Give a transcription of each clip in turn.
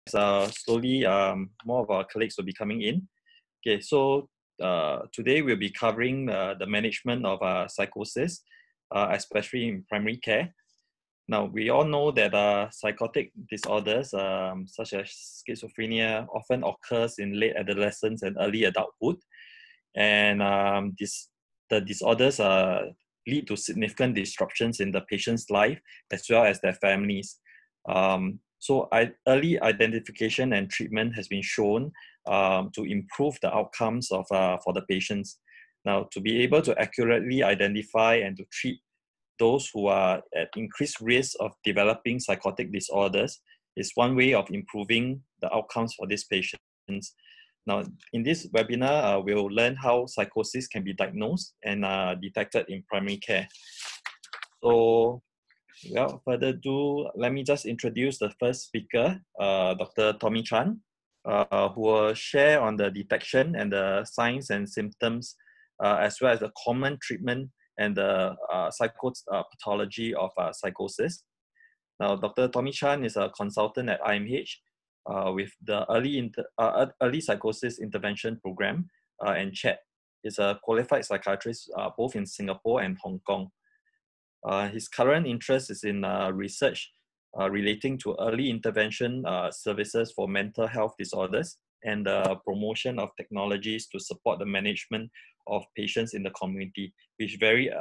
slowly more of our colleagues will be coming in. Okay, so today we'll be covering the management of psychosis, especially in primary care. Now, we all know that psychotic disorders such as schizophrenia often occurs in late adolescence and early adulthood. And the disorders lead to significant disruptions in the patient's life as well as their families. So early identification and treatment has been shown to improve the outcomes of for the patients. Now, to be able to accurately identify and to treat those who are at increased risk of developing psychotic disorders is one way of improving the outcomes for these patients. Now, in this webinar, we'll learn how psychosis can be diagnosed and detected in primary care. So, without further ado, let me just introduce the first speaker, Dr. Tommy Chun, who will share on the detection and the signs and symptoms, as well as the common treatment and the psychopathology of psychosis. Now, Dr. Tommy Chun is a consultant at IMH with the early psychosis intervention program, and Chet is a qualified psychiatrist both in Singapore and Hong Kong. His current interest is in research relating to early intervention services for mental health disorders and the promotion of technologies to support the management of patients in the community, which is very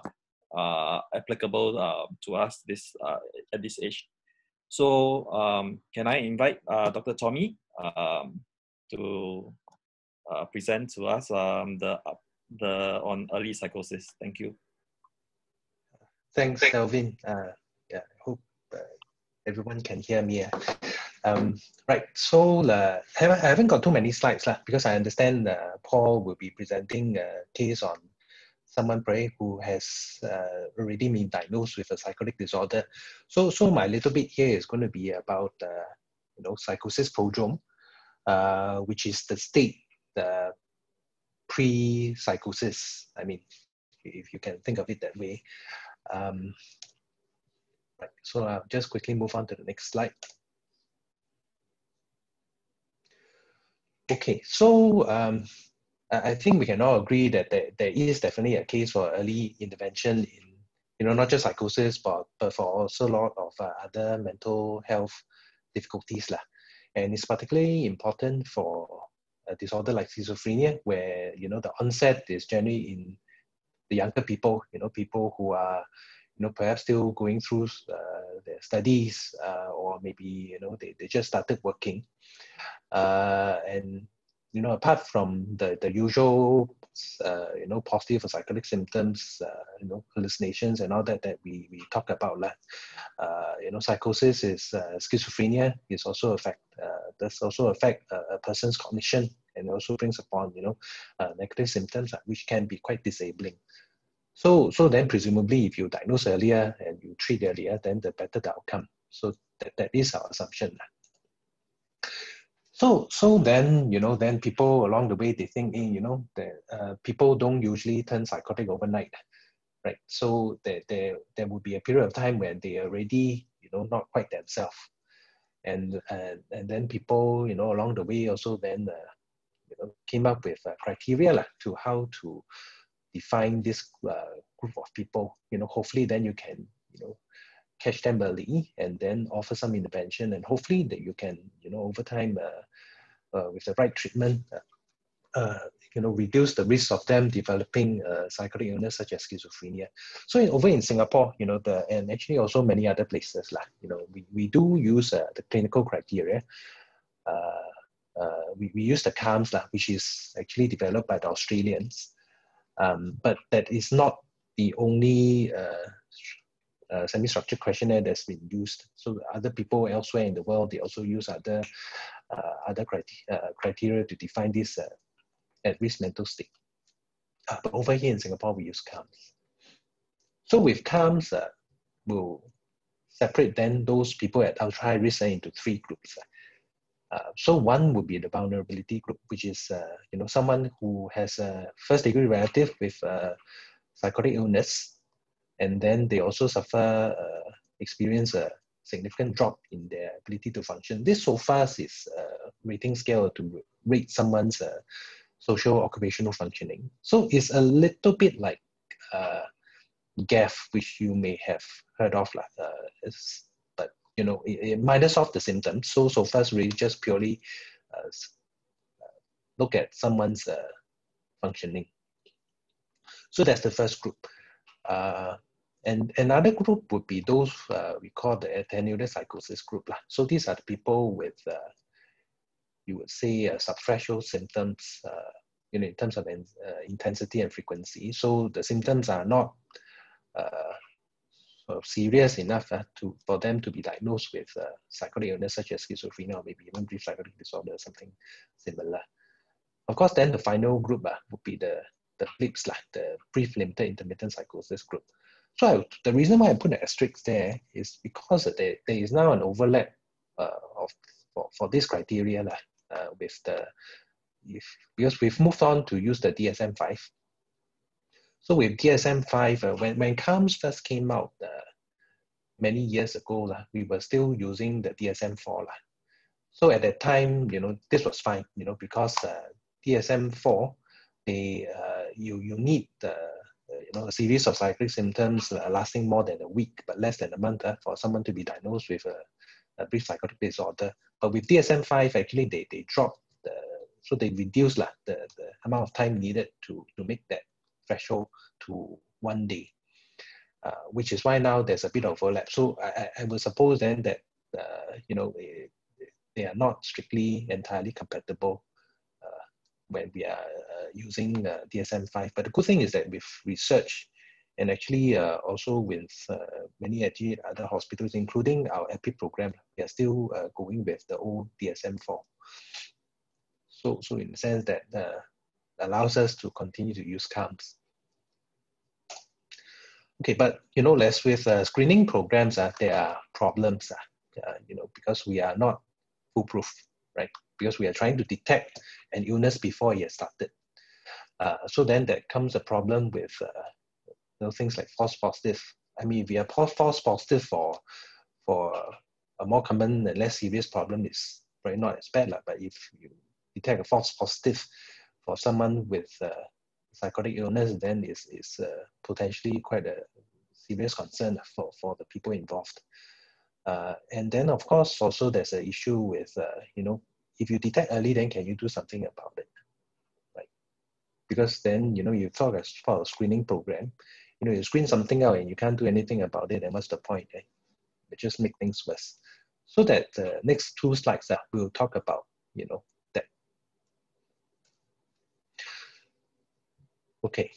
applicable to us at this age. So can I invite Dr. Tommy to present to us on early psychosis? Thank you. Thanks, Kelvin. Yeah, I hope everyone can hear me. Right, so I haven't got too many slides because I understand Paul will be presenting a case on someone who has already been diagnosed with a psychotic disorder. So my little bit here is going to be about psychosis prodrome, which is the state, the pre-psychosis. I mean, if you can think of it that way. Right, so I'll just quickly move on to the next slide. Okay, so I think we can all agree that there is definitely a case for early intervention in, not just psychosis, but for also a lot of other mental health difficulties. And it's particularly important for a disorder like schizophrenia, where, the onset is generally in the younger people, people who are, perhaps still going through their studies, or maybe, they just started working. And, apart from the usual, positive or psychotic symptoms, hallucinations and all that we talk about, psychosis is schizophrenia is also does also affect a person's cognition, and also brings upon, negative symptoms which can be quite disabling. So then presumably if you diagnose earlier and you treat earlier, then the better the outcome. So that is our assumption. So then, then people along the way, they think, that people don't usually turn psychotic overnight, right? So there would be a period of time when they are already, not quite themselves. And then people, along the way also then, came up with criteria to how to define this group of people. Hopefully then you can, catch them early and then offer some intervention, and hopefully that you can, over time, with the right treatment, reduce the risk of them developing psychotic illness such as schizophrenia. So over in Singapore, and actually also many other places, we do use the clinical criteria. We use the CALMS, which is actually developed by the Australians, but that is not the only semi-structured questionnaire that's been used. So other people elsewhere in the world, they also use other criteria to define this at-risk mental state. But over here in Singapore, we use CALMS. So with CALMS, we'll separate then those people at ultra high risk into three groups. So one would be the vulnerability group, which is someone who has a first-degree relative with psychotic illness, and then they also experience significant drop in their ability to function. This SOFAS is a rating scale to rate someone's social occupational functioning. So it's a little bit like GAF, which you may have heard of, but it minus off the symptoms. So SOFAS really just purely look at someone's functioning. So that's the first group. And another group would be those we call the attenuated psychosis group. So these are the people with, you would say, subthreshold symptoms, in terms of intensity and frequency. So the symptoms are not sort of serious enough for them to be diagnosed with psychotic illness such as schizophrenia or maybe even brief psychotic disorder or something similar. Of course, then the final group would be the BLIPS, the brief limited intermittent psychosis group. So the reason why I put an asterisk there is because there is now an overlap for this criteria because we've moved on to use the DSM-5. So with DSM-5, when CALMS first came out many years ago, we were still using the DSM-4. So at that time, this was fine, because DSM-4, you need a series of cyclic symptoms lasting more than a week, but less than a month for someone to be diagnosed with a brief psychotic disorder. But with DSM-5, actually, they dropped so they reduced the amount of time needed to make that threshold to 1 day, which is why now there's a bit of overlap. So I would suppose then that they are not strictly entirely compatible when we are using DSM-5. But the good thing is that with research and actually also with many other hospitals, including our EPI program, we are still going with the old DSM-4. So in the sense that allows us to continue to use CALMS. Okay, but as with screening programs, there are problems, because we are not foolproof, right? Because we are trying to detect an illness before it has started. So then there comes a problem with things like false positive. I mean, if we are false positive for a more common and less serious problem, it's probably not as bad. But if you detect a false positive for someone with psychotic illness, then it's potentially quite a serious concern for the people involved. And then, of course, also there's an issue with, if you detect early, then can you do something about it, right? Because then, you talk as for a screening program, you screen something out and you can't do anything about it, then what's the point? Eh? It just make things worse. So that the next 2 slides we'll talk about, that. Okay.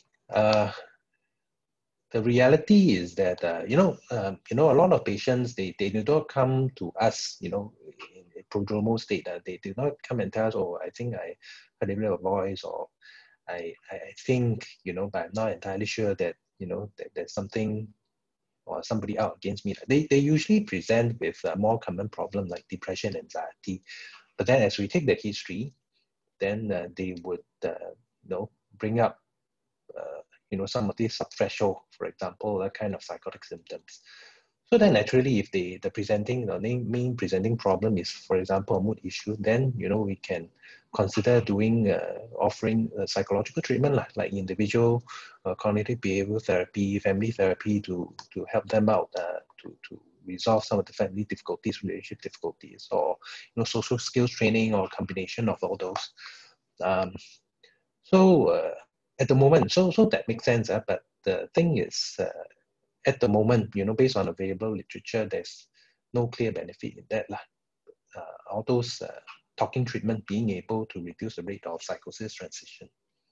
The reality is that, a lot of patients, they do not come to us, in a prodromal state. They do not come and tell us, oh, I think I heard a bit of a voice, or I think, but I'm not entirely sure that, that there's something or somebody out against me. They usually present with a more common problem like depression, anxiety. But then as we take the history, then they would, bring up some of these subthreshold, for example, that kind of psychotic symptoms. So then naturally, if the main presenting problem is, for example, a mood issue, then, we can consider offering psychological treatment like individual cognitive behavioral therapy, family therapy to help them out to resolve some of the family difficulties, relationship difficulties, or, social skills training, or a combination of all those. At the moment, so that makes sense, but the thing is, at the moment, based on available literature, there's no clear benefit in that. All those talking treatment being able to reduce the rate of psychosis transition.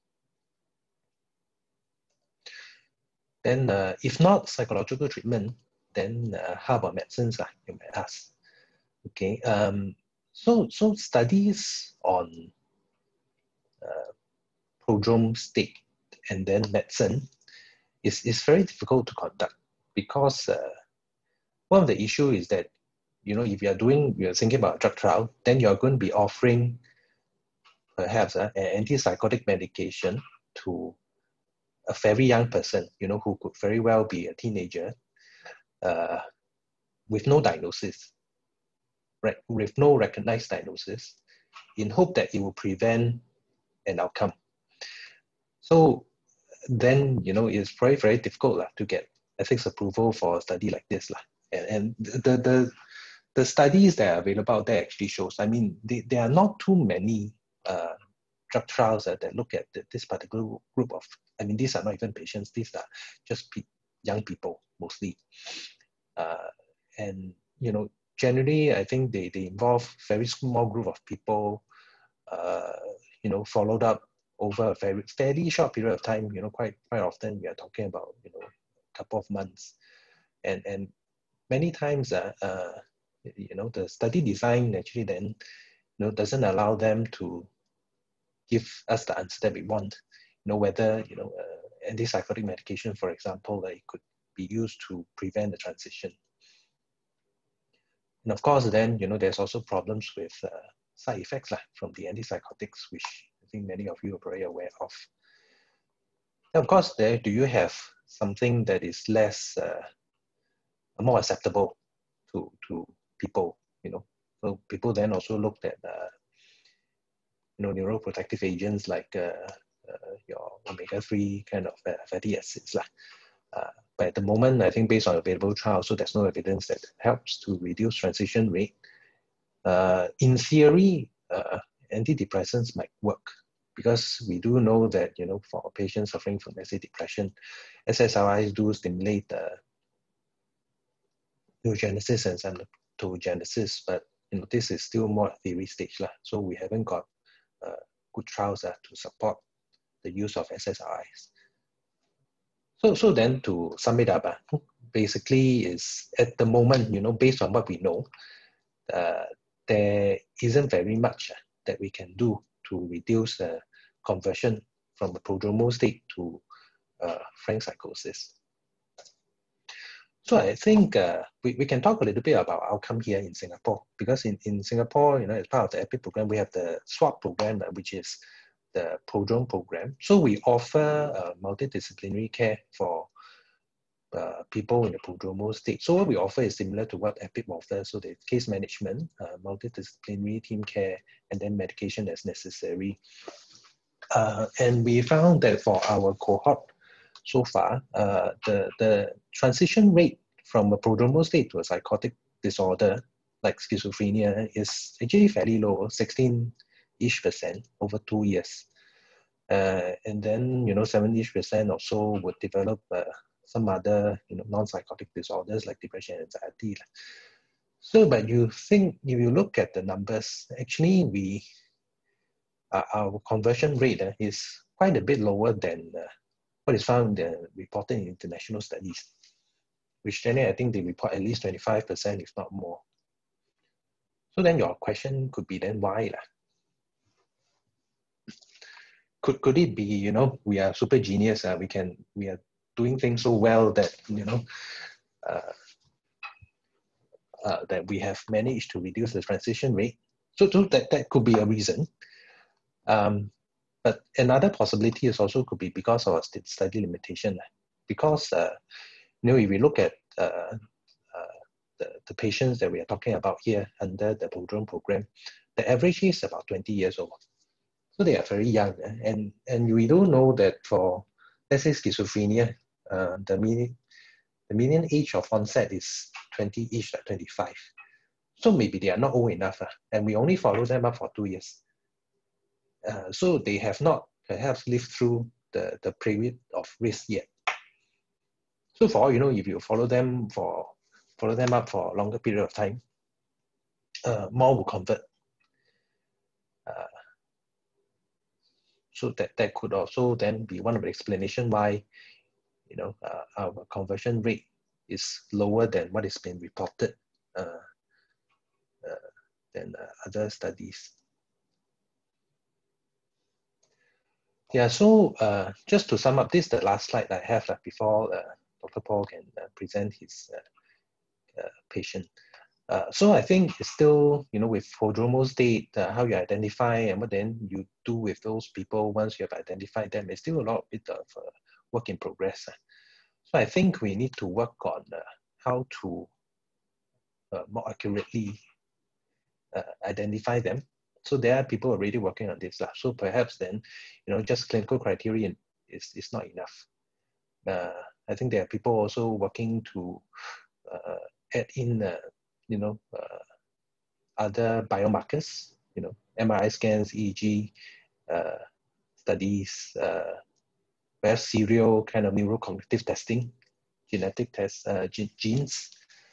Then, if not psychological treatment, then how about medicines, you might ask. Okay, so studies on prodrome state and then medicine is very difficult to conduct, because one of the issue is that, if you're thinking about a drug trial, then you're going to be offering perhaps an antipsychotic medication to a very young person, who could very well be a teenager, with no diagnosis, right? With no recognized diagnosis, in hope that it will prevent an outcome. So then, it's very, very difficult to get ethics approval for a study like this. And the studies that are available out there actually shows, there are not too many drug trials that look at this particular group of, these are not even patients, these are just young people mostly. And, generally, I think they involve very small group of people, followed up over a fairly short period of time. Quite often we are talking about, a couple of months. And many times, the study design actually then, doesn't allow them to give us the answer that we want. Whether, antipsychotic medication, for example, it could be used to prevent the transition. And of course, then, there's also problems with side effects from the antipsychotics, which I think many of you are very aware of. And of course, do you have something that is less, more acceptable to people, So people then also looked at, neuroprotective agents like your omega-3 kind of fatty acids. But at the moment, I think based on available trials, so there's no evidence that helps to reduce transition rate. In theory, antidepressants might work because we do know that, for patients suffering from, let's say, depression, SSRIs do stimulate neurogenesis and somatogenesis, but this is still more theory stage. So we haven't got good trials to support the use of SSRIs. So then to sum it up, basically is at the moment, based on what we know, there isn't very much that we can do to reduce the conversion from a prodromal state to frank psychosis. So I think we can talk a little bit about outcome here in Singapore, because in Singapore, as part of the EPIC program, we have the SWAP program, which is the prodrome program. So we offer multidisciplinary care for people in the prodromal state. So what we offer is similar to what EPIC offers. So the case management, multidisciplinary team care, and then medication as necessary. And we found that for our cohort so far, the transition rate from a prodromal state to a psychotic disorder like schizophrenia is actually fairly low, 16-ish% over 2 years. And then, 7-ish% or so would develop some other, non-psychotic disorders like depression and anxiety. So, but you think, if you look at the numbers, actually our conversion rate is quite a bit lower than what is found reported in international studies, which generally I think they report at least 25%, if not more. So then your question could be then why? Could it be, we are super genius, we are doing things so well that, that we have managed to reduce the transition rate? So that could be a reason. But another possibility is also could be because of study limitation. Because, if we look at the patients that we are talking about here under the prodrome program, the average is about 20 years old. So they are very young. And we do know that for, let's say, schizophrenia, the median age of onset is 20-ish, 25. So maybe they are not old enough. And we only follow them up for 2 years. So they have not perhaps lived through the period of risk yet. So for all you know, if you follow them up for a longer period of time, more will convert. So that could also then be one of the explanation why, our conversion rate is lower than what is being reported than other studies. Yeah, so just to sum up, this is the last slide I have before Dr. Paul can present his patient. So I think it's still, with prodromal state, how you identify and what then you do with those people once you have identified them, it's still a lot bit of work in progress. So I think we need to work on how to more accurately identify them. So there are people already working on this. So perhaps then, just clinical criterion is not enough. I think there are people also working to add in, other biomarkers, MRI scans, EEG studies, perhaps serial kind of neurocognitive testing, genetic tests, genes.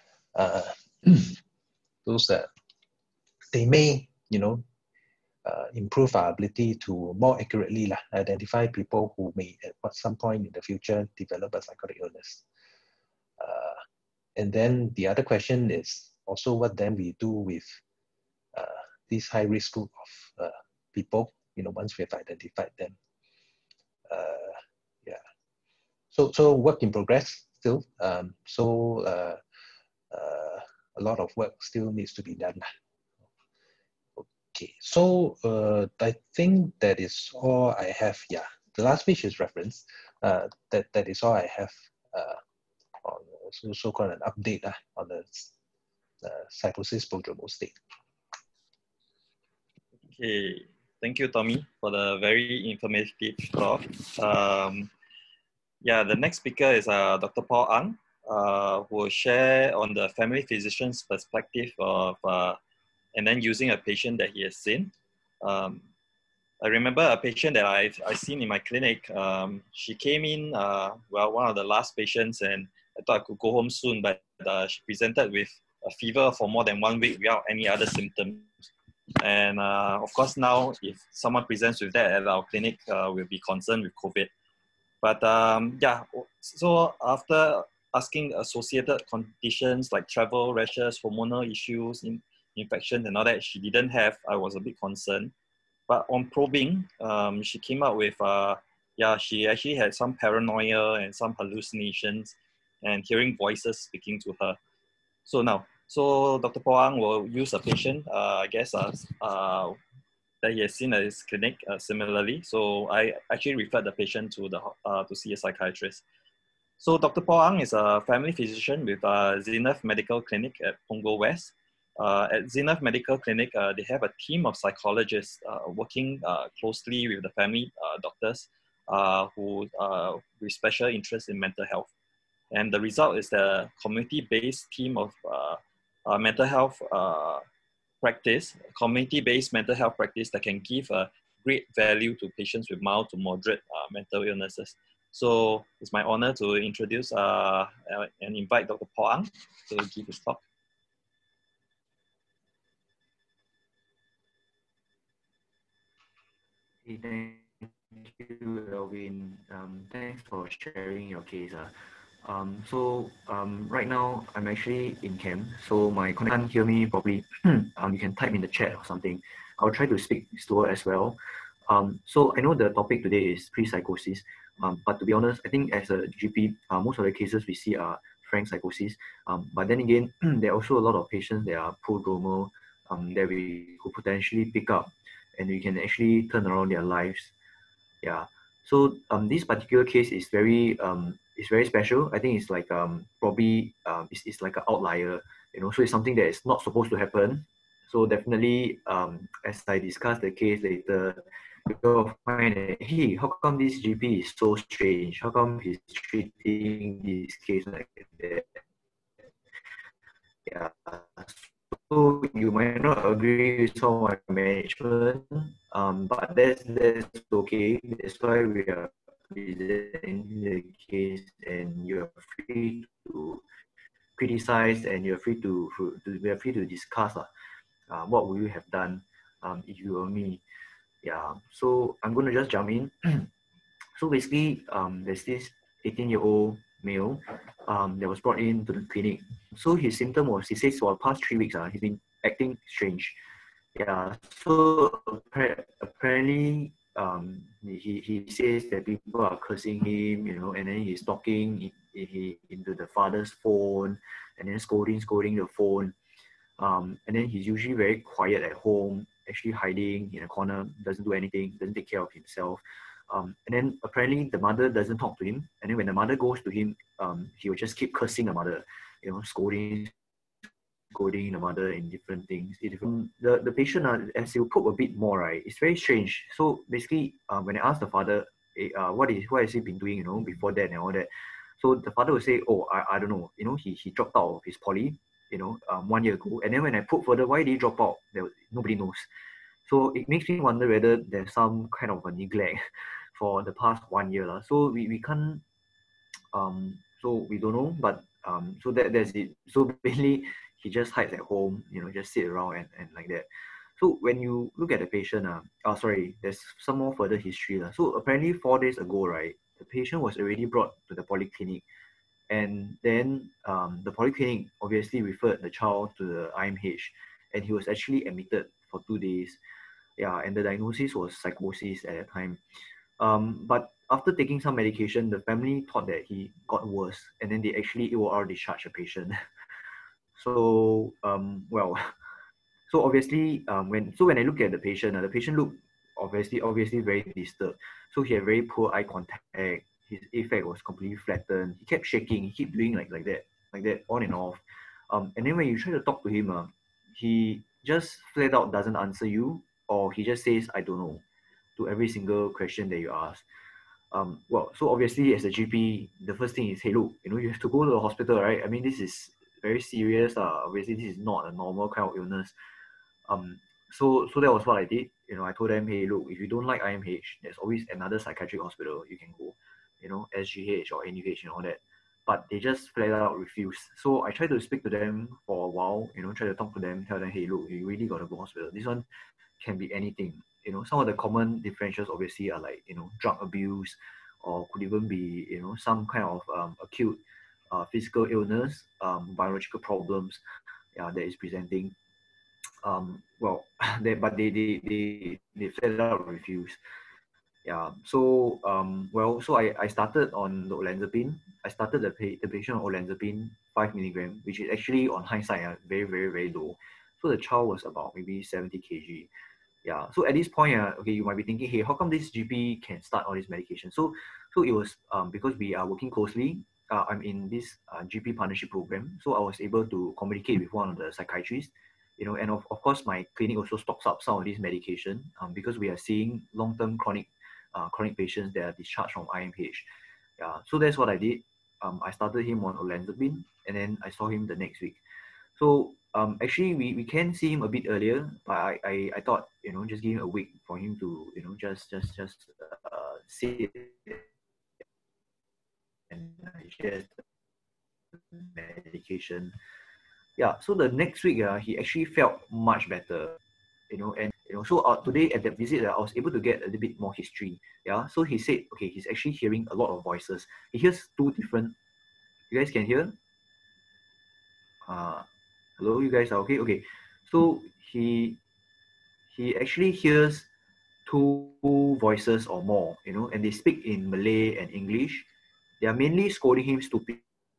Those they may, improve our ability to more accurately identify people who may at some point in the future develop a psychotic illness. And then the other question is also what then we do with this high risk group of people, once we have identified them. Yeah. So work in progress still. A lot of work still needs to be done. Okay, so I think that is all I have. Yeah, the last page is reference. That is all I have on so-called an update on the psychosis prodromal state. Okay, thank you, Tommy, for the very informative talk. Yeah, the next speaker is Dr. Paul Ang, who will share on the family physician's perspective of and then using a patient that he has seen. I remember a patient that I've seen in my clinic. She came in, one of the last patients, and I thought I could go home soon, but she presented with a fever for more than 1 week without any other symptoms. And of course, now if someone presents with that at our clinic, we'll be concerned with COVID. But yeah, so after asking associated conditions like travel, rashes, hormonal issues, infections, and all that, she didn't have, I was a bit concerned. But on probing, she came out with, she actually had some paranoia and some hallucinations and hearing voices speaking to her. So Dr. Poang will use a patient, that he has seen at his clinic similarly. So I actually referred the patient to see a psychiatrist. So Dr. Poang is a family physician with Zenith Medical Clinic at Punggol West. At Zenith Medical Clinic, they have a team of psychologists working closely with the family doctors who with special interest in mental health. And the result is the community-based team of mental health practice, community-based mental health practice that can give a great value to patients with mild to moderate mental illnesses. So it's my honor to introduce and invite Dr. Paul Ang to give his talk. Hey, thank you, Elvin. Thanks for sharing your case. Right now, I'm actually in camp, so my connection can't hear me properly. You can type in the chat or something. I'll try to speak slower as well. So I know the topic today is pre-psychosis, but to be honest, I think as a GP, most of the cases we see are frank psychosis. But then again, there are also a lot of patients that are prodromal that we could potentially pick up, and we can actually turn around their lives. Yeah. So this particular case is very special. I think it's like probably it's like an outlier, So it's something that is not supposed to happen. So definitely, as I discuss the case later, you'll find that, hey, how come this GP is so strange? How come he's treating this case like that? Yeah. So you might not agree with some of my management, but that's okay. That's why we are presenting the case, and you are free to criticize, and you're free to discuss what would you have done if you were me. Yeah. So I'm going to just jump in. So basically, there's this 18-year-old male that was brought into the clinic. So his symptom was, he says, for the past 3 weeks, he's been acting strange. Yeah. So apparently, he says that people are cursing him, and then he's talking into the father's phone, and then scolding the phone. And then he's usually very quiet at home, actually hiding in a corner, doesn't do anything, doesn't take care of himself. And then apparently the mother doesn't talk to him. And then when the mother goes to him, he will just keep cursing the mother, scolding scolding the mother in different things. The patient, as you probe a bit more, right, it's very strange. So basically, when I asked the father, what has he been doing, before that and all that. So the father would say, oh, I don't know, he dropped out of his poly, 1 year ago. And then when I probe further, why did he drop out? Nobody knows. So it makes me wonder whether there's some kind of a neglect for the past 1 year. So we can't, so we don't know, but so that's it. So basically, he just hides at home, just sit around and like that. So when you look at the patient, there's some more further history. So apparently 4 days ago, right, the patient was already brought to the polyclinic. And then the polyclinic obviously referred the child to the IMH, and he was actually admitted for 2 days. Yeah, and the diagnosis was psychosis at that time. But after taking some medication, the family thought that he got worse, and then they actually AOR discharged the patient. So, so obviously, when I look at the patient looked obviously very disturbed. So he had very poor eye contact. His affect was completely flattened. He kept shaking. He kept doing like that, on and off. And then when you try to talk to him, he just flat out doesn't answer you, or he just says, "I don't know," to every single question that you ask. So obviously as a GP, the first thing is, hey, look, you have to go to the hospital, right? I mean, this is very serious. Obviously, this is not a normal kind of illness. So that was what I did. I told them, hey, look, if you don't like IMH, there's always another psychiatric hospital you can go, SGH or NUH and all that. But they just flat out refused. So I tried to speak to them for a while, try to talk to them, tell them, hey, look, you really got to go to hospital. This one can be anything. Some of the common differentials obviously are like, drug abuse, or could even be, some kind of acute physical illness, biological problems, that is presenting. They flat out refuse. Yeah. So so I started on the olanzapine. I started the patient on olanzapine 5 milligram, which is actually on hindsight very, very, very low. So the child was about maybe 70 kg. Yeah. So at this point, okay, you might be thinking, hey, how come this GP can start all this medication? So it was because we are working closely. I'm in this GP partnership program, so I was able to communicate with one of the psychiatrists. And of course, my clinic also stocks up some of this medication because we are seeing long-term chronic patients that are discharged from IMH. Yeah. So that's what I did. I started him on olanzapine, and then I saw him the next week. So actually we can see him a bit earlier, but I thought, just give him a week for him to, just sit and digest medication. Yeah, so the next week he actually felt much better, and so today at that visit I was able to get a little bit more history. Yeah, so he said, okay, he's actually hearing a lot of voices. He hears 2 different. You guys can hear? Hello, you guys are okay? Okay. So he actually hears 2 voices or more, and they speak in Malay and English. They are mainly scolding him stupid,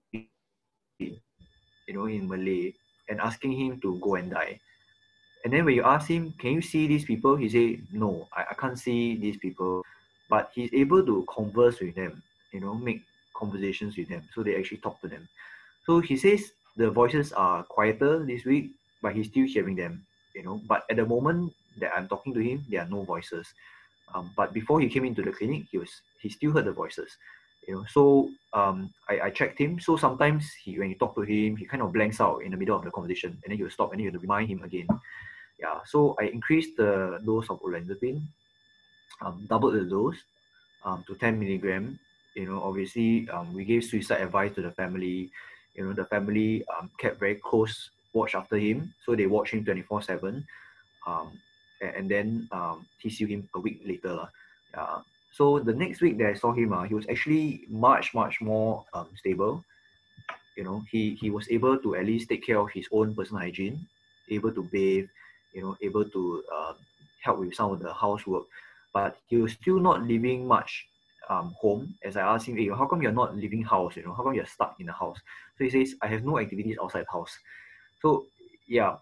in Malay, and asking him to go and die. And then when you ask him, can you see these people? He say, no, I can't see these people. But he's able to converse with them, make conversations with them. So they actually talk to them. So he says the voices are quieter this week, but he's still hearing them, But at the moment that I'm talking to him, there are no voices. But before he came into the clinic, he still heard the voices, So I checked him. So sometimes when you talk to him, he kind of blanks out in the middle of the conversation, and then you stop and you have to remind him again. Yeah. So I increased the dose of olanzapine, doubled the dose to 10 milligram. Obviously we gave suicide advice to the family. The family kept very close watch after him, so they watch him 24/7. And then TCU him a week later. So the next week that I saw him, he was actually much more stable. He was able to at least take care of his own personal hygiene, able to bathe, able to help with some of the housework. But he was still not living much home. As I asked him, hey, how come you're not leaving house? How come you're stuck in the house? So he says, I have no activities outside the house. So yeah,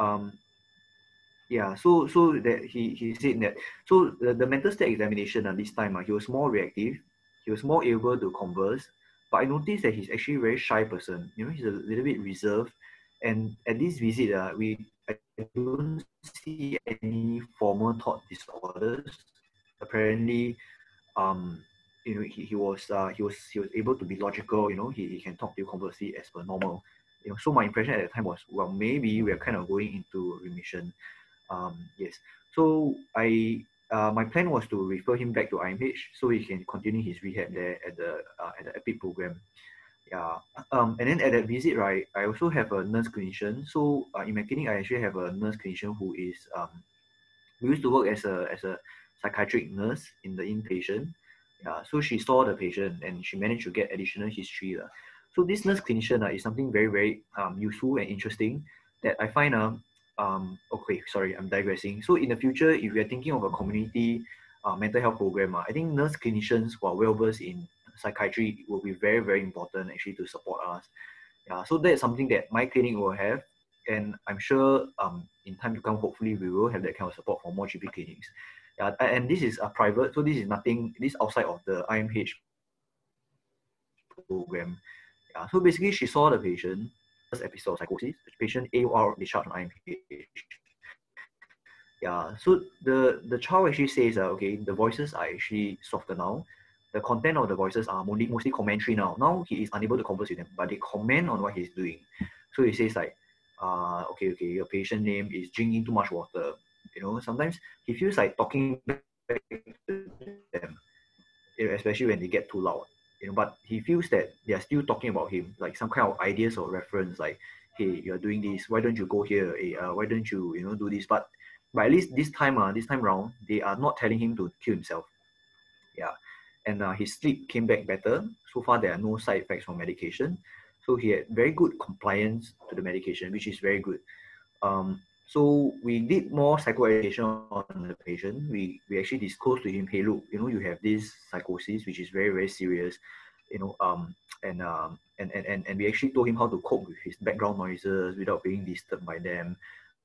so that he said that. So the mental state examination this time, he was more reactive. He was more able to converse. But I noticed that he's actually a very shy person. He's a little bit reserved, And at this visit, I don't see any formal thought disorders. Apparently, he was able to be logical. He can talk to you conversely as per normal. So my impression at the time was, well, maybe we are kind of going into remission. Yes. So my plan was to refer him back to IMH so he can continue his rehab there at the EPIC program. Yeah. And then at that visit, right, I also have a nurse clinician. So in my clinic, I actually have a nurse clinician who used to work as a psychiatric nurse in the inpatient. Yeah. So she saw the patient and she managed to get additional history. So this nurse clinician is something very, very useful and interesting that I find okay, sorry, I'm digressing. So in the future, if we are thinking of a community mental health program, I think nurse clinicians who are well versed in psychiatry will be very, very important actually to support us. Yeah, so that's something that my clinic will have, and I'm sure in time to come, hopefully we will have that kind of support for more GP clinics. Yeah, and this is a private, so this is nothing. This is outside of the IMH program. Yeah, so basically she saw the patient first episode of psychosis. The patient AOR discharged on IMH. Yeah, so the child actually says, okay, the voices are actually softer now. The content of the voices are mostly commentary now. Now he is unable to converse with them, but they comment on what he's doing. So he says like, okay, your patient name is drinking too much water. Sometimes he feels like talking back to them, especially when they get too loud. But he feels that they are still talking about him, like some kind of ideas or reference, like, hey, you're doing this, why don't you go here? Hey, why don't you, do this? But at least this time around, they are not telling him to kill himself. Yeah. And his sleep came back better. So far, there are no side effects from medication. So he had very good compliance to the medication, which is very good. So we did more psychoeducation on the patient. We actually disclosed to him, hey, look, you have this psychosis, which is very, very serious. And we actually told him how to cope with his background noises without being disturbed by them.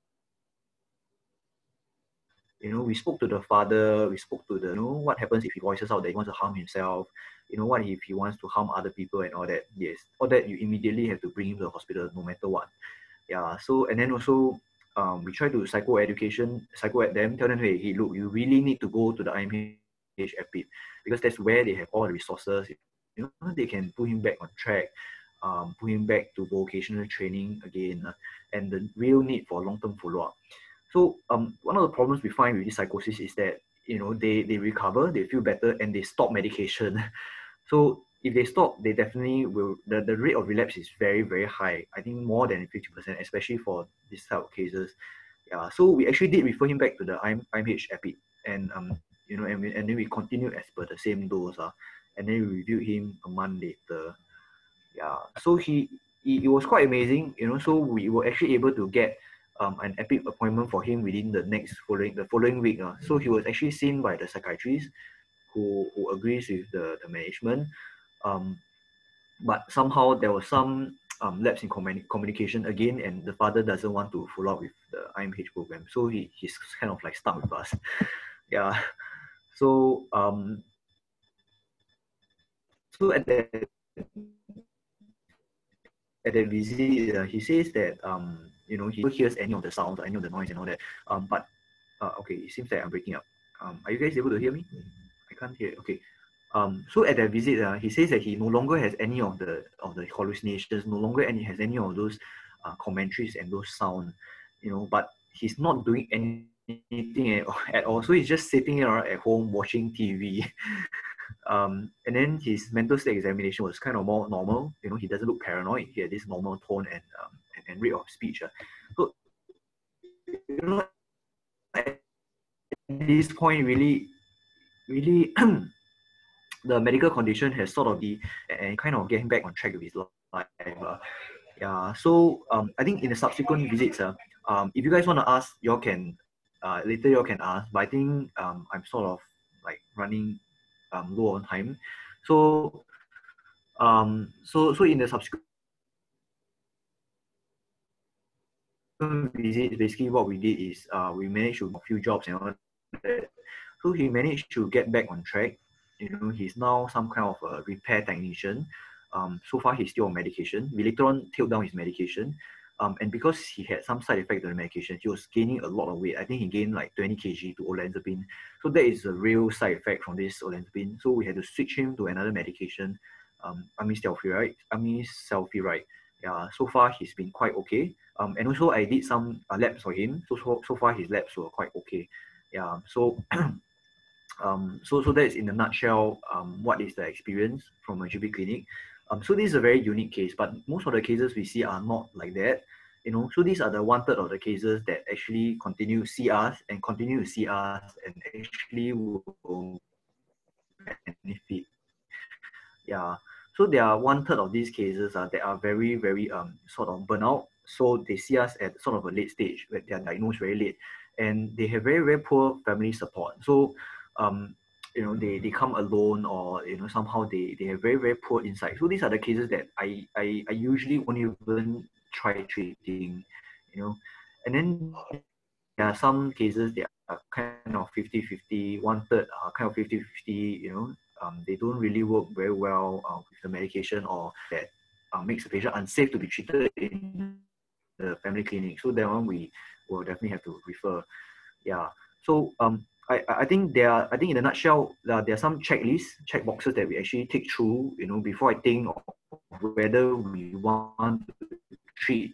We spoke to the father, we spoke to what happens if he voices out that he wants to harm himself, what if he wants to harm other people and all that. Yes, all that you immediately have to bring him to the hospital no matter what. Yeah, so, and then also, we try to psycho at them, tell them, hey, look, you really need to go to the IMH EPIC because that's where they have all the resources. They can put him back on track, put him back to vocational training again, and the real need for long-term follow-up. So one of the problems we find with this psychosis is that they recover, they feel better, and they stop medication. So if they stop, they definitely will. The rate of relapse is very, very high. I think more than 50%, especially for this type of cases. Yeah. So we actually did refer him back to the IMH EPIC, and and then we continued as per the same dose. And then we reviewed him a month later. Yeah. So it was quite amazing. So we were actually able to get an EPIC appointment for him within the following week. So he was actually seen by the psychiatrist who agrees with the management. But somehow there was some lapse in communication again, and the father doesn't want to follow up with the IMH program. So he's kind of like stuck with us. Yeah. So so at that visit, he says that he never hears any of the sounds, any of the noise and all that. But okay, it seems that I'm breaking up. Are you guys able to hear me? I can't hear. Okay. So at that visit, he says that he no longer has any of the hallucinations, no longer has any of those commentaries and those sound, but he's not doing anything at all. So he's just sitting at home watching TV. And then his mental state examination was kind of more normal. He doesn't look paranoid. He had this normal tone and rate of speech. So at this point, really the medical condition has sort of and kind of getting back on track with his life. Yeah, so I think in the subsequent visits, if you guys want to ask, you all can later you all can ask. But I think I'm sort of like running low on time. So so in the subsequent visits, basically what we did is we managed to do a few jobs and all that. So he managed to get back on track. He's now some kind of a repair technician. So far he's still on medication. We later on tailed down his medication. And because he had some side effect to the medication, he was gaining a lot of weight. I think he gained like 20 kg to olanzapine. So that is a real side effect from this olanzapine. So we had to switch him to another medication, amisulfuride. Yeah, so far he's been quite okay. And also I did some labs for him. So far his labs were quite okay. Yeah, so so that is in a nutshell what is the experience from a GP clinic. So this is a very unique case, but most of the cases we see are not like that. So these are the 1/3 of the cases that actually continue to see us and actually will benefit. Yeah. So there are 1/3 of these cases that are very, very sort of burnout. So they see us at sort of a late stage where they are diagnosed very late, and they have very, very poor family support. So they come alone, or somehow they have very, very poor insight. So these are the cases that I usually won't even try treating, and then there are some cases that are kind of 50-50, 1/3 are kind of 50-50, they don't really work very well with the medication, or that makes the patient unsafe to be treated in the family clinic. So that one we will definitely have to refer. Yeah. So I think in a nutshell, there are some check boxes that we actually take through, before I think of whether we want to treat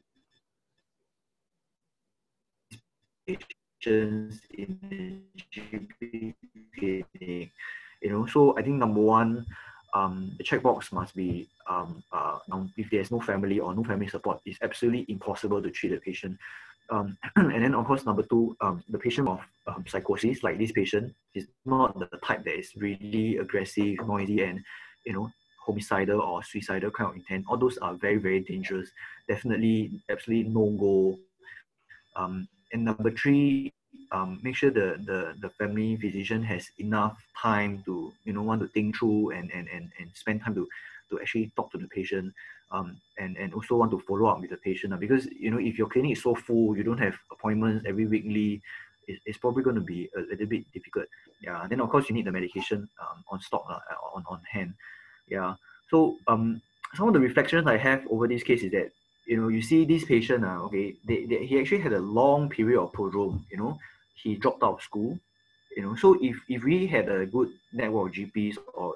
patients in the GP clinic. So I think number one, the checkbox must be if there's no family or no family support, it's absolutely impossible to treat a patient. And then of course number two, the patient of psychosis, like this patient, is not the type that is really aggressive, noisy, and homicidal or suicidal kind of intent. All those are very, very dangerous. Definitely, absolutely no go. And number three, make sure the family physician has enough time to want to think through and spend time to actually talk to the patient, and also want to follow up with the patient, because if your clinic is so full, you don't have appointments every weekly, it's probably going to be a little bit difficult. Yeah. Then of course you need the medication on stock, on hand. Yeah. So some of the reflections I have over this case is that you see this patient, he actually had a long period of prodrome. He dropped out of school. So if we had a good network of GPs or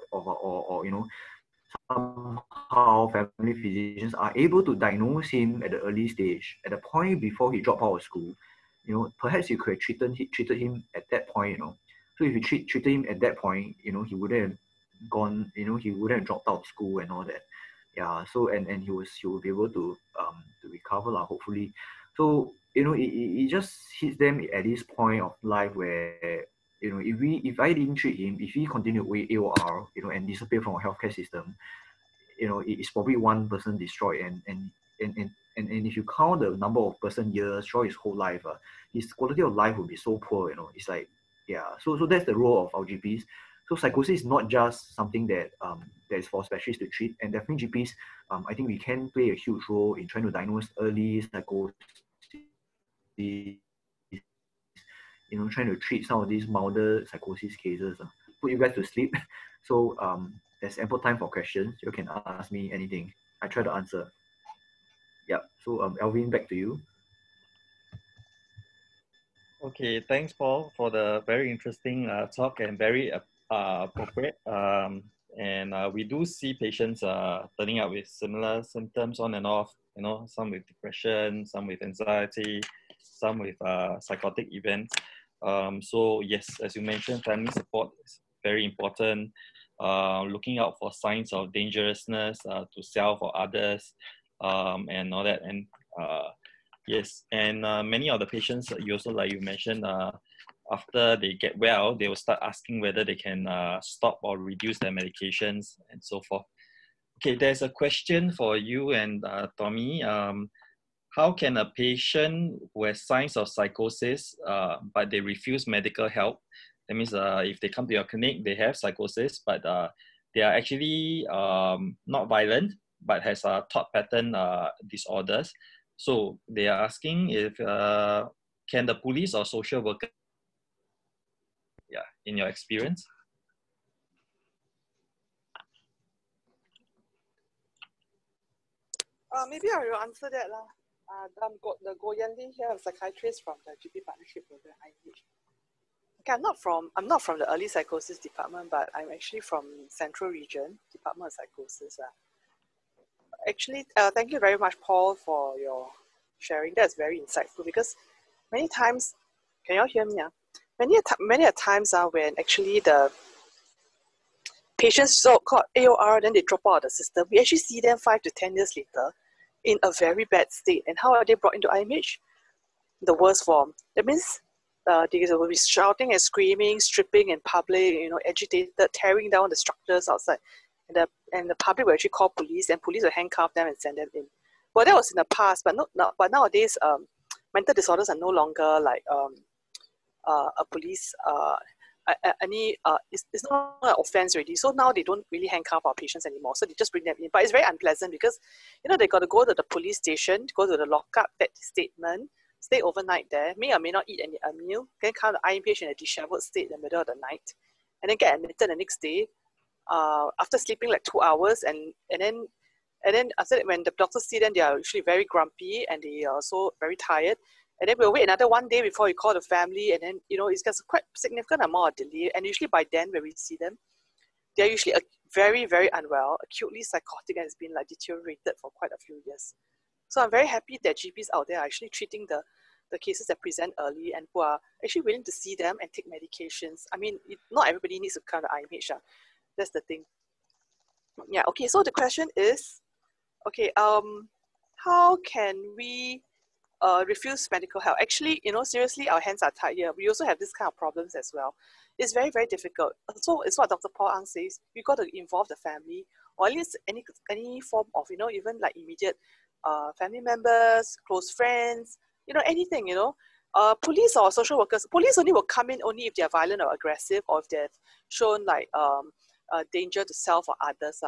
somehow family physicians are able to diagnose him at the early stage, at the point before he dropped out of school, perhaps you could have treated him at that point. So if you treated him at that point, he wouldn't have gone, he wouldn't have dropped out of school and all that. Yeah. So and he will be able to recover, hopefully. So it just hits them at this point of life where if I didn't treat him, if he continued with AOR, and disappear from our healthcare system, it's probably one person destroyed, and if you count the number of person years throughout his whole life, his quality of life would be so poor. It's like, yeah. So that's the role of our GPs. So psychosis is not just something that is for specialists to treat, and definitely GPs, I think we can play a huge role in trying to diagnose early psychosis, trying to treat some of these milder psychosis cases. Put you guys to sleep. So there's ample time for questions. You can ask me anything. I try to answer. Yeah. So Alvin, back to you. Okay, thanks, Paul, for the very interesting talk and very appropriate. And we do see patients turning up with similar symptoms on and off. Some with depression, some with anxiety, some with psychotic events. So yes, as you mentioned, family support is very important. Looking out for signs of dangerousness to self or others, and all that. And yes, and many of the patients, you also, like you mentioned, after they get well, they will start asking whether they can stop or reduce their medications and so forth. Okay, there's a question for you and Tommy. How can a patient who has signs of psychosis, but they refuse medical help? That means if they come to your clinic, they have psychosis, but they are actually not violent, but has thought pattern disorders. So they are asking if can the police or social worker, in your experience? Maybe I will answer that. I'm the Go Yanli here, I'm a psychiatrist from the GP Partnership Program, IMH. Okay, I'm not from the early psychosis department, but I'm actually from Central Region, Department of Psychosis. Actually, thank you very much, Paul, for your sharing. That's very insightful because many times, can you all hear me? Many a times when actually the patients so-called AOR, then they drop out of the system, we actually see them 5 to 10 years later in a very bad state. And how are they brought into IMH? The worst form. That means they will be shouting and screaming, stripping in public, agitated, tearing down the structures outside. And the public will actually call police, and police will handcuff them and send them in. Well, that was in the past, but but nowadays, mental disorders are no longer like a police it's not an offense already. So now they don't really handcuff our patients anymore. So they just bring them in. But it's very unpleasant because they got to go to the police station, go to the lockup, that statement, stay overnight there, may or may not eat a meal, then come to IMH in a disheveled state in the middle of the night, and then get admitted the next day after sleeping like 2 hours, and then after that, when the doctors see them, they are usually very grumpy and they are also very tired. And then we'll wait another 1 day before we call the family, and then it's got quite significant amount of delay. And usually by then, when we see them, they're usually very, very unwell, acutely psychotic, and has been like deteriorated for quite a few years. So I'm very happy that GPs out there are actually treating the cases that present early and who are actually willing to see them and take medications. I mean, not everybody needs to come to IMH. That's the thing. Yeah. Okay. So the question is, okay, how can we refuse medical help? Actually, seriously, our hands are tied here. We also have this kind of problems as well. It's very, very difficult. So it's what Dr. Paul Ang says. You got to involve the family, or at least any form of, even like immediate family members, close friends, anything, police or social workers. Police only will come in only if they are violent or aggressive, or if they've shown like danger to self or others.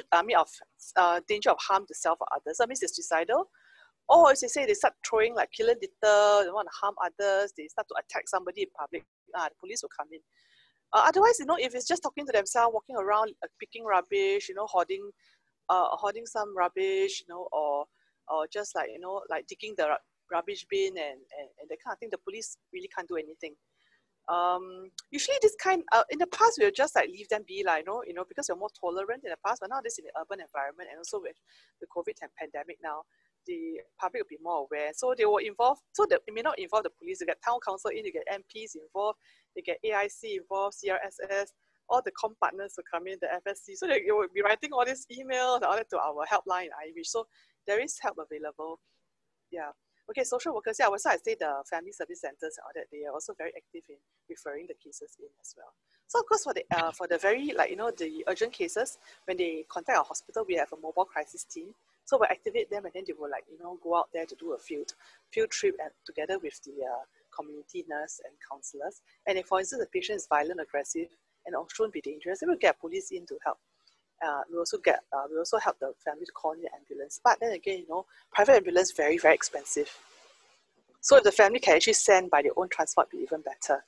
Danger of harm to self or others. That means it's suicidal. Or as they say, they start throwing like killer litter, they want to harm others, they start to attack somebody in public, the police will come in. Otherwise, if it's just talking to themselves, walking around, picking rubbish, hoarding some rubbish, or just like, like digging the rubbish bin and that kind of thing, the police really can't do anything. Usually this kind, in the past, we'll just like leave them be, like, because we're more tolerant in the past, but now this in the urban environment, and also with the COVID pandemic now, the public will be more aware. So they will involve, so that it may not involve the police, they get town council in, they get MPs involved, they get AIC involved, CRSS, all the com partners will come in, the FSC. So they will be writing all these emails and all that to our helpline in IMH. So there is help available. Yeah. Okay, social workers, yeah, also I say the family service centers, all that, they are also very active in referring the cases in as well. So of course for the very, like, the urgent cases, when they contact our hospital, we have a mobile crisis team. So we'll activate them, and then they will, like, go out there to do a field trip and together with the community nurse and counselors. And if, for instance, the patient is violent, aggressive, and shouldn't be dangerous, then we'll get police in to help. We also help the family to call in the ambulance. But then again, private ambulance very, very expensive. So if the family can actually send by their own transport, it'd be even better.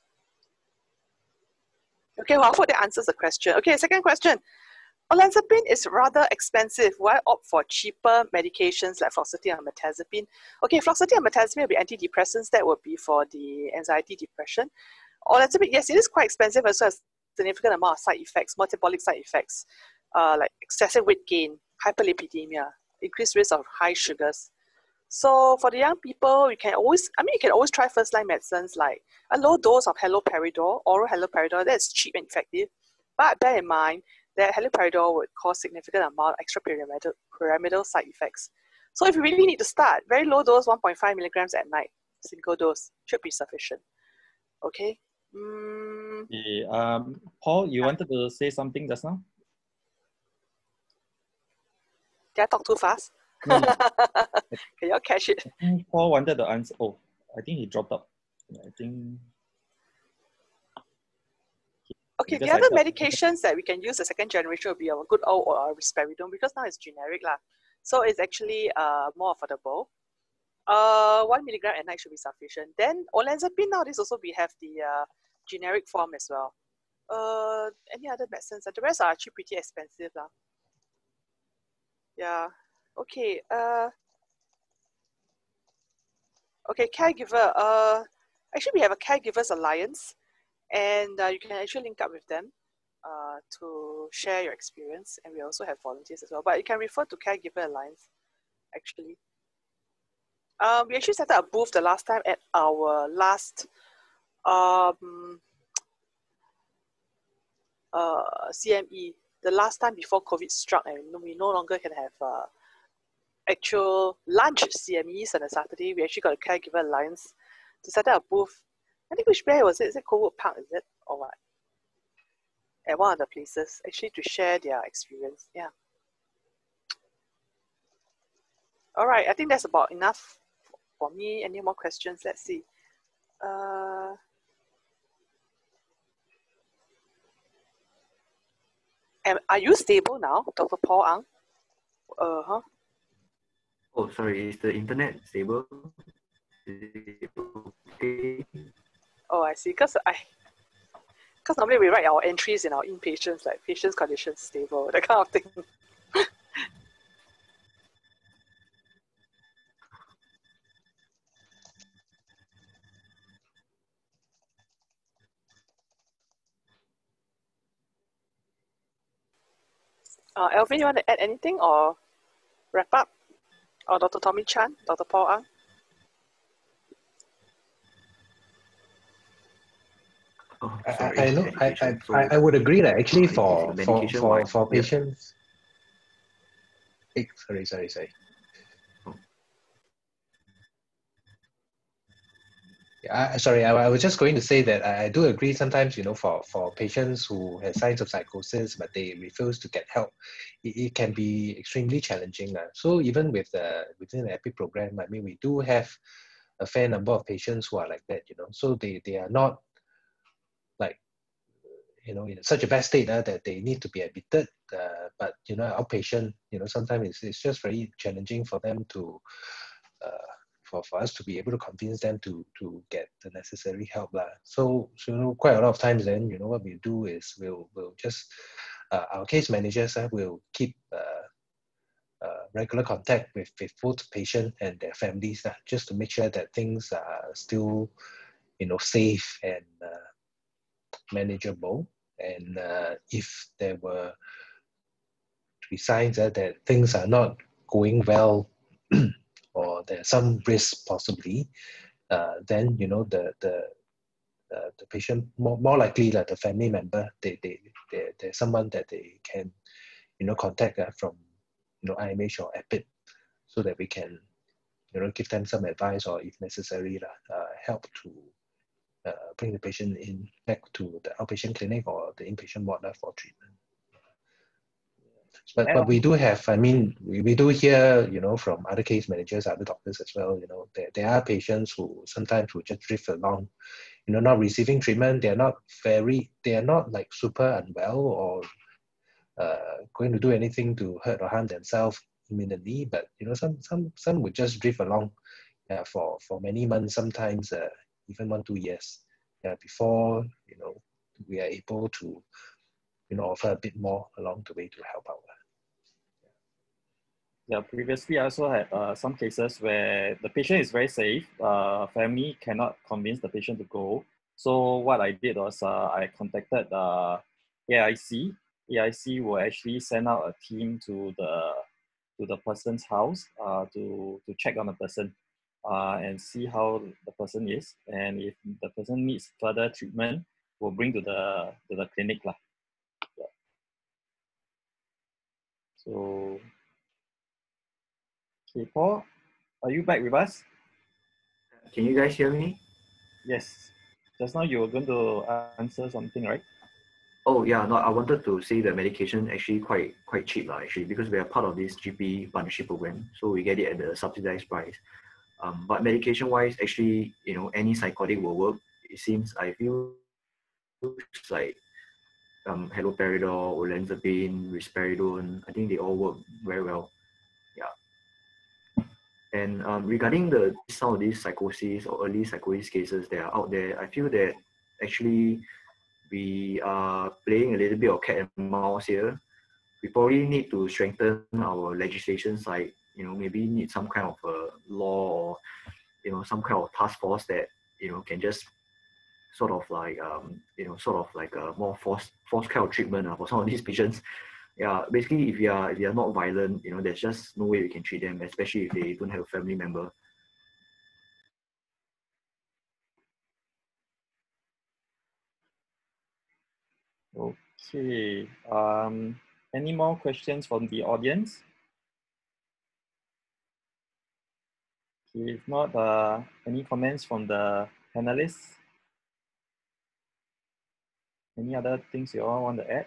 Okay, well, I hope that answers the question. Okay, second question. Olanzapine is rather expensive. Why opt for cheaper medications like fluoxetine and mirtazapine? Okay, fluoxetine and mirtazapine will be antidepressants. That would be for the anxiety, depression. Olanzapine, yes, it is quite expensive, as well as significant amount of side effects, metabolic side effects, like excessive weight gain, hyperlipidemia, increased risk of high sugars. So for the young people, you can always try first-line medicines like a low dose of haloperidol, oral haloperidol. That's cheap and effective. But bear in mind that haloperidol would cause significant amount of extrapyramidal side effects. So if you really need to start, very low dose, 1.5 milligrams at night, single dose, should be sufficient. Okay. Okay, Paul, you wanted to say something just now? Did I talk too fast? No. Can you all catch it? I think Paul wanted to answer. Oh, I think he dropped out. I think. Okay, the other medications that we can use, the second generation, will be a good old risperidone, because now it's generic lah. So it's actually more affordable. 1 milligram at night should be sufficient. Then olanzapine, nowadays also we have the generic form as well. Any other medicines? The rest are actually pretty expensive lah. Yeah. Okay. Okay, caregiver. Actually, we have a Caregivers Alliance, and you can actually link up with them to share your experience. And we also have volunteers as well. But you can refer to Caregiver Alliance, actually. We actually set up a booth the last time at our last CME, the last time before COVID struck, and we no longer can have actual lunch CMEs on a Saturday. We actually got a Caregiver Alliance to set up a booth. I think which where was it? Is it Cowood Park, is it? Or what? At one of the places, actually to share their experience. Yeah. All right, I think that's about enough for me. Any more questions? Let's see. Are you stable now, Dr. Paul Ang? Oh, sorry, is the internet stable? Is it okay? Oh, I see. Because normally we write our entries in our inpatients, like patient's condition stable, that kind of thing. Alvin, you want to add anything or wrap up? Or Dr. Tommy Chan, Dr. Paul Ang? Oh, I know. I would agree that actually for patients. Sorry. Sorry, I was just going to say that I do agree sometimes, for patients who have signs of psychosis, but they refuse to get help, it can be extremely challenging. So even within the EPIC program, I mean, we do have a fair number of patients who are like that, so they are not like, in such a bad state that they need to be admitted, but, outpatient, sometimes it's just very challenging for them to, for us to be able to convince them to get the necessary help. So quite a lot of times then, what we do is we'll just, our case managers will keep regular contact with both patient and their families, just to make sure that things are still, safe and manageable. And if there were to be signs that things are not going well, or there's some risk possibly, then the patient more likely that the family member there's someone that they can contact from IMH or EPID, so that we can give them some advice, or if necessary help to bring the patient back to the outpatient clinic or the inpatient ward for treatment. But we do have, I mean, we do hear, from other case managers, other doctors as well, there are patients who sometimes will just drift along, not receiving treatment. They are not like super unwell or going to do anything to hurt or harm themselves imminently, but, some would just drift along for many months, sometimes even 1-2 years before, we are able to, offer a bit more along the way to help out. Yeah, previously I also had some cases where the patient is very safe, family cannot convince the patient to go. So what I did was I contacted AIC. AIC will actually send out a team to the person's house to check on the person and see how the person is. And if the person needs further treatment, we'll bring to the clinic. Yeah. So, okay, Paul, are you back with us? Can you guys hear me? Yes. Just now you were going to answer something, right? Oh yeah, no, I wanted to say the medication actually quite cheap actually, because we are part of this GP partnership program, so we get it at the subsidized price. But medication wise, actually, any psychotic will work. It seems, I feel like haloperidol, olanzapine, risperidone, I think they all work very well. Yeah. And regarding some of these psychosis or early psychosis cases that are out there, I feel that actually we are playing a little bit of cat and mouse here. We probably need to strengthen our legislation side, maybe need some kind of a law or some kind of task force that can just sort of like a more forced kind of treatment for some of these patients. Yeah, basically if you are not violent, there's just no way we can treat them, especially if they don't have a family member. Okay. Any more questions from the audience? Okay, if not, any comments from the panelists? Any other things you all want to add?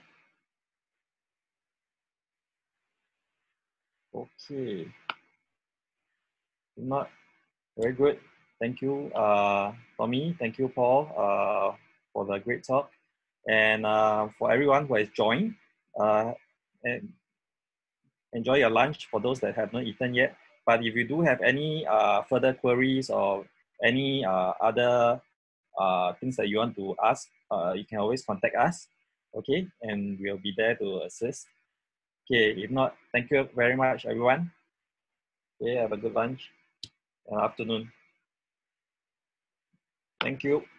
Okay. If not, very good. Thank you, Tommy. Thank you, Paul, for the great talk. And for everyone who has joined, and enjoy your lunch for those that have not eaten yet. But if you do have any further queries or any other things that you want to ask, you can always contact us, okay? And we'll be there to assist. Okay, if not, thank you very much, everyone. Okay, have a good lunch and afternoon. Thank you.